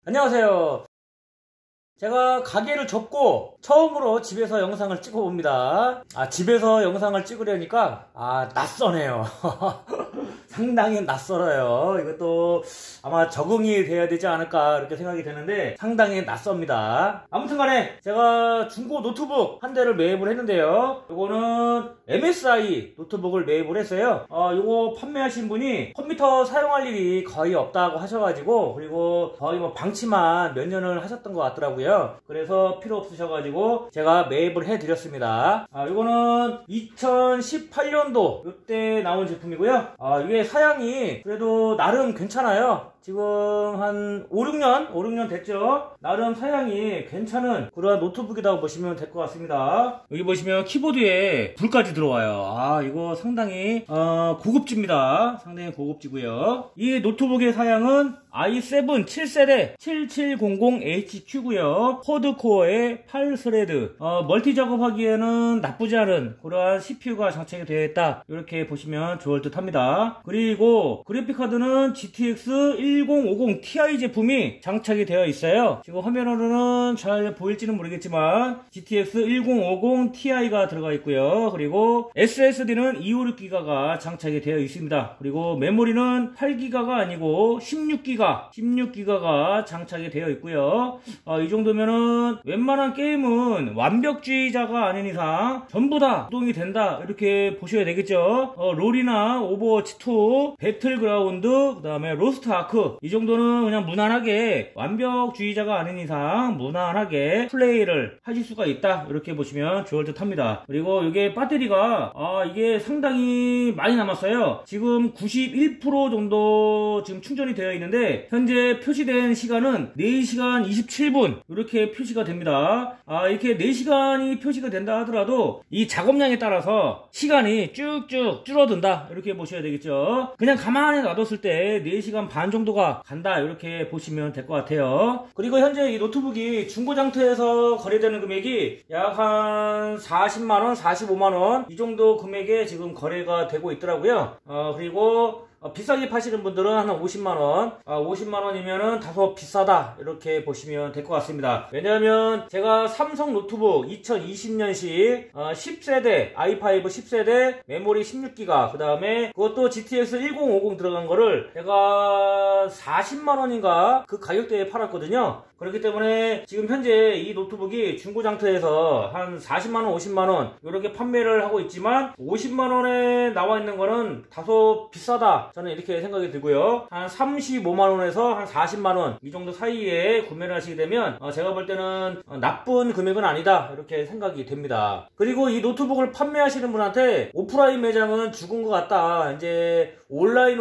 안녕하세요. 제가 가게를 접고 처음으로 집에서 영상을 찍어 봅니다. 집에서 영상을 찍으려니까 낯서네요. 상당히 낯설어요. 이것도 아마 적응이 돼야 되지 않을까 이렇게 생각이 되는데 상당히 낯섭니다. 아무튼 간에 제가 중고 노트북 한 대를 매입을 했는데요. 이거는 MSI 노트북을 매입을 했어요. 이거 판매하신 분이 컴퓨터 사용할 일이 거의 없다고 하셔가지고, 그리고 거의 뭐 방치만 몇 년을 하셨던 것 같더라고요. 그래서 필요 없으셔가지고 제가 매입을 해드렸습니다. 이거는 2018년도 이때 나온 제품이고요. 이게 사양이 그래도 나름 괜찮아요. 지금 한 5-6년 됐죠. 나름 사양이 괜찮은 그런 노트북이라고 보시면 될 것 같습니다. 여기 보시면 키보드에 불까지 들어와요. 이거 상당히 고급집니다. 상당히 고급지고요. 이 노트북의 사양은 i7 7세대 7700HQ고요. 쿼드코어의 8스레드, 멀티 작업하기에는 나쁘지 않은 그러한 CPU가 장착이 되어 있다, 이렇게 보시면 좋을 듯 합니다. 그리고 그래픽카드는 GTX 1050 Ti 제품이 장착이 되어 있어요. 지금 화면으로는 잘 보일지는 모르겠지만 GTX 1050 Ti가 들어가 있고요. 그리고 SSD는 256기가가 장착이 되어 있습니다. 그리고 메모리는 8기가가 아니고 16기가가 장착이 되어 있고요. 이 정도면은 웬만한 게임은 완벽주의자가 아닌 이상 전부 다 구동이 된다, 이렇게 보셔야 되겠죠. 롤이나 오버워치2, 배틀그라운드, 그 다음에 로스트 아크, 이 정도는 그냥 무난하게 완벽주의자가 아닌 이상 무난하게 플레이를 하실 수가 있다, 이렇게 보시면 좋을 듯 합니다. 그리고 이게 배터리가 이게 상당히 많이 남았어요. 지금 91% 정도 지금 충전이 되어 있는데 현재 표시된 시간은 4시간 27분 이렇게 표시가 됩니다. 이렇게 4시간이 표시가 된다 하더라도 이 작업량에 따라서 시간이 쭉쭉 줄어든다, 이렇게 보셔야 되겠죠. 그냥 가만히 놔뒀을 때 4시간 반 정도가 간다, 이렇게 보시면 될 것 같아요. 그리고 현재 이 노트북이 중고장터에서 거래되는 금액이 약 한 40만원, 45만원 이 정도 금액에 지금 거래가 되고 있더라고요. 그리고 비싸게 파시는 분들은 한 50만원, 50만원이면은 다소 비싸다, 이렇게 보시면 될 것 같습니다. 왜냐하면 제가 삼성 노트북 2020년식 10세대 i5 10세대 메모리 16기가, 그 다음에 그것도 GTX 1050 들어간 거를 제가 40만원인가 그 가격대에 팔았거든요. 그렇기 때문에 지금 현재 이 노트북이 중고장터에서 한 40만원, 50만원 이렇게 판매를 하고 있지만 50만원에 나와 있는 거는 다소 비싸다, 저는 이렇게 생각이 들고요. 한 35만원에서 한 40만원 이 정도 사이에 구매를 하시게 되면 제가 볼 때는 나쁜 금액은 아니다, 이렇게 생각이 됩니다. 그리고 이 노트북을 판매하시는 분한테 오프라인 매장은 죽은 것 같다, 이제 온라인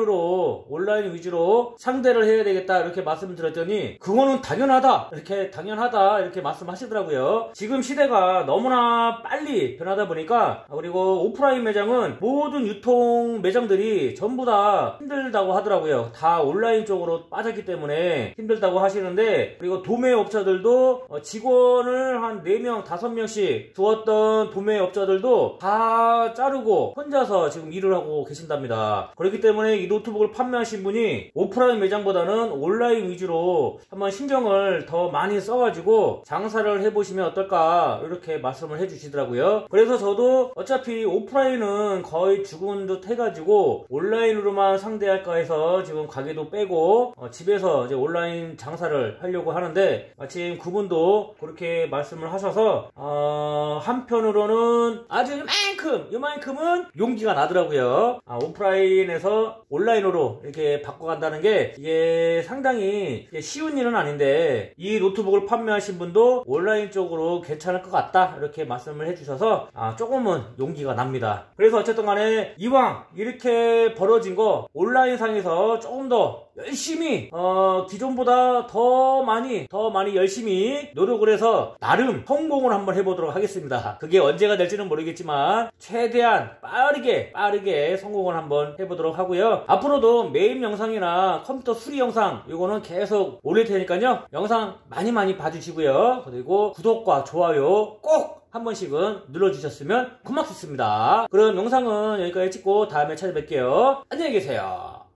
위주로 상대를 해야 되겠다, 이렇게 말씀을 드렸더니 그거는 당연하다 이렇게 말씀하시더라고요. 지금 시대가 너무나 빨리 변하다 보니까, 그리고 오프라인 매장은 모든 유통 매장들이 전부 다 힘들다고 하더라고요. 다 온라인 쪽으로 빠졌기 때문에 힘들다고 하시는데, 그리고 도매업자들도 직원을 한 4명, 5명씩 두었던 도매업자들도 다 자르고 혼자서 지금 일을 하고 계신답니다. 그렇기 때문에 이 노트북을 판매하신 분이 오프라인 매장보다는 온라인 위주로 한번 신경을 더 많이 써가지고 장사를 해보시면 어떨까, 이렇게 말씀을 해주시더라고요. 그래서 저도 어차피 오프라인은 거의 죽은 듯 해가지고 온라인으로만 상대할까 해서 지금 가게도 빼고 집에서 이제 온라인 장사를 하려고 하는데, 마침 그분도 그렇게 말씀을 하셔서 한편으로는 아주 이만큼은 용기가 나더라고요. 오프라인에서 온라인으로 이렇게 바꿔간다는 게 이게 상당히 쉬운 일은 아닌데, 이 노트북을 판매하신 분도 온라인 쪽으로 괜찮을 것 같다, 이렇게 말씀을 해주셔서 조금은 용기가 납니다. 그래서 어쨌든 간에 이왕 이렇게 벌어진 거 온라인 상에서 조금 더 열심히 기존보다 더 많이 열심히 노력을 해서 나름 성공을 한번 해보도록 하겠습니다. 그게 언제가 될지는 모르겠지만 최대한 빠르게 성공을 한번 해보도록 하고요. 앞으로도 매입 영상이나 컴퓨터 수리 영상 이거는 계속 올릴 테니까요. 영상 많이 봐주시고요. 그리고 구독과 좋아요 꼭 한 번씩은 눌러주셨으면 고맙겠습니다. 그럼 영상은 여기까지 찍고 다음에 찾아뵐게요. 안녕히 계세요.